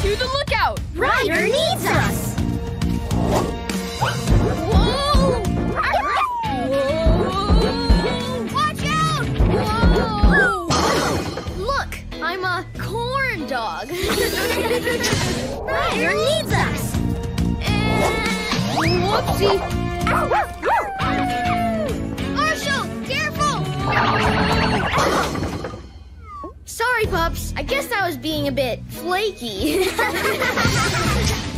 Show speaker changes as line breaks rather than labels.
To the lookout!
Ryder needs us!
Whoa! Whoa! Watch out! Whoa! Look, I'm a corn dog.
Ryder needs us!
Whoopsie! Marshall, careful! Sorry, pups. I guess I was being a bit flaky.